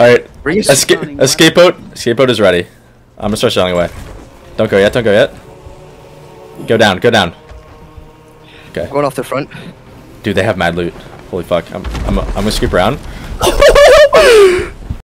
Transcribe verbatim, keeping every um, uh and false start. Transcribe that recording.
Alright. Bring us Escape, running, escape boat. Escape boat is ready. I'm gonna start sailing away. Don't go yet, don't go yet. Go down, go down. Okay. Going off the front. Dude, they have mad loot. Holy fuck. I'm I'm I'm gonna scoop around.